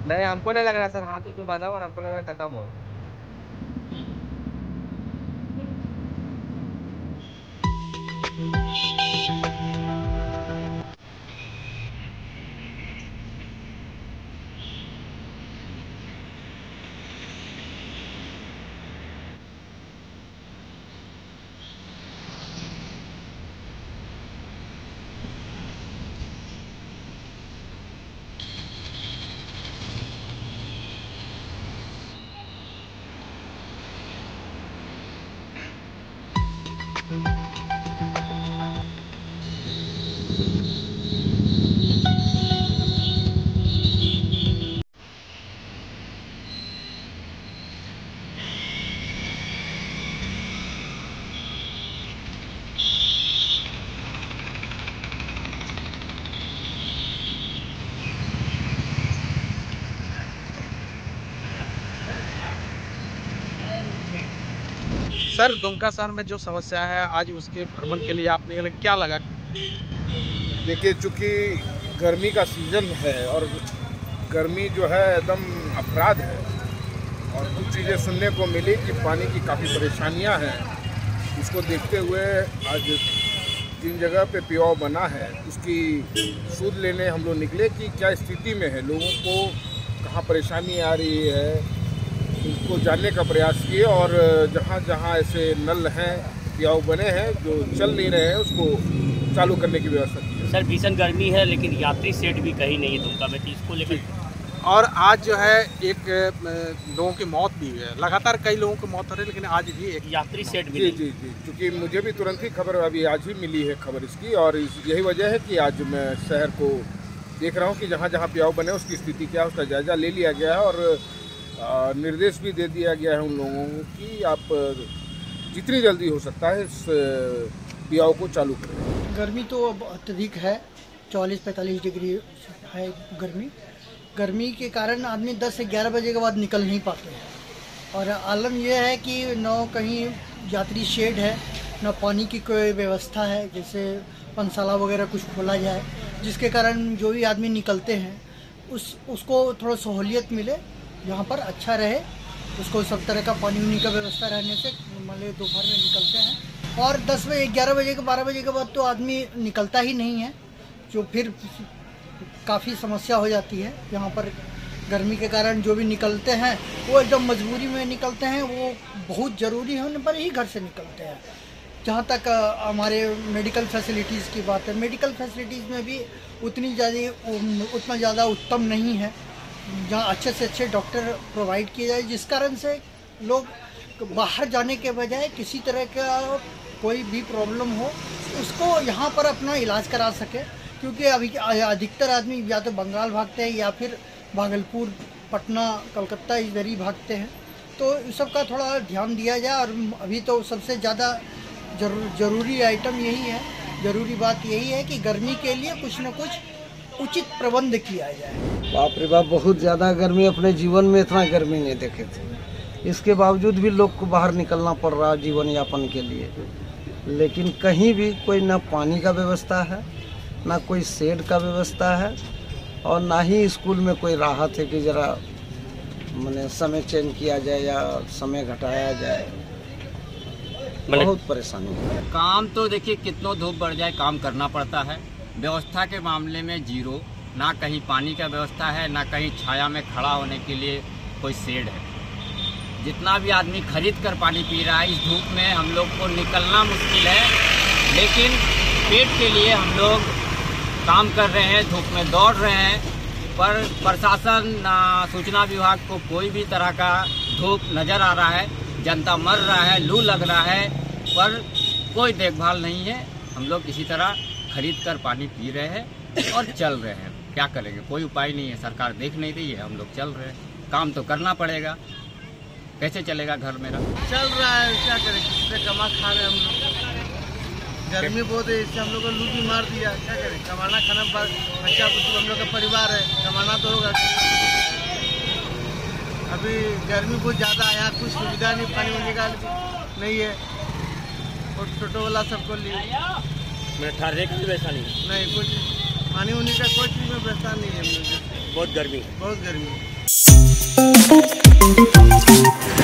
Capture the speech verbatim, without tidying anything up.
नहीं, हमको नहीं लग रहा सर, हाथ में बांधा हुआ, हमको लग रहा खत्म हो। सर, दुमका शहर में जो समस्या है आज उसके प्रबंधन के लिए आपने क्या लगा? देखिए, चूँकि गर्मी का सीज़न है और गर्मी जो है एकदम अपराध है, और कुछ चीज़ें सुनने को मिली कि पानी की काफ़ी परेशानियां हैं। इसको देखते हुए आज जिन जगह पे पियाव बना है उसकी सूद लेने हम लोग निकले कि क्या स्थिति में है, लोगों को कहाँ परेशानी आ रही है, उसको जानने का प्रयास किए। और जहाँ जहाँ ऐसे नल हैं, पियाव बने हैं जो चल नहीं रहे हैं, उसको चालू करने की व्यवस्था की है। सर, भीषण गर्मी है लेकिन यात्री सेट भी कहीं नहीं है दुमका में, तो इसको लेकर। और आज जो है एक लोगों की मौत भी हुई है, लगातार कई लोगों की मौत हो रही है, लेकिन आज भी एक यात्री सेट भी जी जी जी क्योंकि मुझे भी तुरंत ही खबर अभी आज ही मिली है खबर इसकी, और इस यही वजह है कि आज मैं शहर को देख रहा हूँ कि जहाँ जहाँ पियाव बने उसकी स्थिति क्या है, उसका जायजा ले लिया गया है। और निर्देश भी दे दिया गया है उन लोगों को कि आप जितनी जल्दी हो सकता है इस पियाव को चालू करें। गर्मी तो अब अत्यधिक है, चालीस पैंतालीस डिग्री है गर्मी। गर्मी के कारण आदमी दस से ग्यारह बजे के बाद निकल नहीं पाते हैं, और आलम यह है कि न कहीं यात्री शेड है, न पानी की कोई व्यवस्था है, जैसे पंसाला वगैरह कुछ खोला जाए, जिसके कारण जो भी आदमी निकलते हैं उस उसको थोड़ा सहूलियत मिले, यहाँ पर अच्छा रहे, उसको सब तरह का पानी उनी का व्यवस्था रहने से मान लो दोपहर में निकलते हैं। और दस बजे ग्यारह बजे के बारह बजे के बाद तो आदमी निकलता ही नहीं है, जो फिर काफ़ी समस्या हो जाती है। यहाँ पर गर्मी के कारण जो भी निकलते हैं वो एकदम मजबूरी में निकलते हैं, वो बहुत ज़रूरी होने पर ही घर से निकलते हैं। जहाँ तक हमारे मेडिकल फैसिलिटीज़ की बात है, मेडिकल फैसिलिटीज़ में भी उतनी ज़्यादा उतना ज़्यादा उत्तम नहीं है, जहाँ अच्छे से अच्छे डॉक्टर प्रोवाइड किए जाए, जिस कारण से लोग बाहर जाने के बजाय किसी तरह का कोई भी प्रॉब्लम हो उसको यहाँ पर अपना इलाज करा सके। क्योंकि अभी अधिकतर आदमी या तो बंगाल भागते हैं या फिर भागलपुर, पटना, कलकत्ता इधर ही भागते हैं, तो इस सब का थोड़ा ध्यान दिया जाए। और अभी तो सबसे ज़्यादा जरूर जरूरी आइटम यही है, ज़रूरी बात यही है कि गर्मी के लिए कुछ न कुछ उचित प्रबंध किया जाए। बाप रे बाप, बहुत ज़्यादा गर्मी, अपने जीवन में इतना गर्मी नहीं देखे थे। इसके बावजूद भी लोग को बाहर निकलना पड़ रहा है जीवन यापन के लिए, लेकिन कहीं भी कोई ना पानी का व्यवस्था है, ना कोई शेड का व्यवस्था है, और ना ही स्कूल में कोई राहत है कि ज़रा मैंने समय चेंज किया जाए या समय घटाया जाए। बहुत परेशानी है। काम तो देखिए कितनों धूप बढ़ जाए काम करना पड़ता है। व्यवस्था के मामले में जीरो, ना कहीं पानी का व्यवस्था है, ना कहीं छाया में खड़ा होने के लिए कोई शेड है। जितना भी आदमी खरीद कर पानी पी रहा है, इस धूप में हम लोग को निकलना मुश्किल है, लेकिन पेट के लिए हम लोग काम कर रहे हैं, धूप में दौड़ रहे हैं। पर प्रशासन, सूचना विभाग को कोई भी तरह का धूप नज़र आ रहा है, जनता मर रहा है, लू लग रहा है, पर कोई देखभाल नहीं है। हम लोग इसी तरह खरीद कर पानी पी रहे हैं और चल रहे हैं। क्या करेंगे, कोई उपाय नहीं है, सरकार देख नहीं रही है, हम लोग चल रहे हैं। काम तो करना पड़ेगा, कैसे चलेगा घर मेरा? चल रहा है, क्या करें, किसी से कमा खा रहे हैं हम लोग। गर्मी बहुत है, इससे हम लोग को लू भी मार दिया, क्या करें, कमाना खाना, बच्चा कुछ हम लोग का परिवार है, कमाना तो होगा। अभी गर्मी बहुत ज़्यादा है, यहाँ कुछ सुविधा नहीं, पानी वानी का नहीं है, और टोटो वाला सबको लिए मैं ठहरने की व्यवस्था नहीं नहीं, कुछ पानी वानी का कोई चीज़ में व्यवस्था नहीं है हम लोग। बहुत गर्मी है, बहुत गर्मी है। है।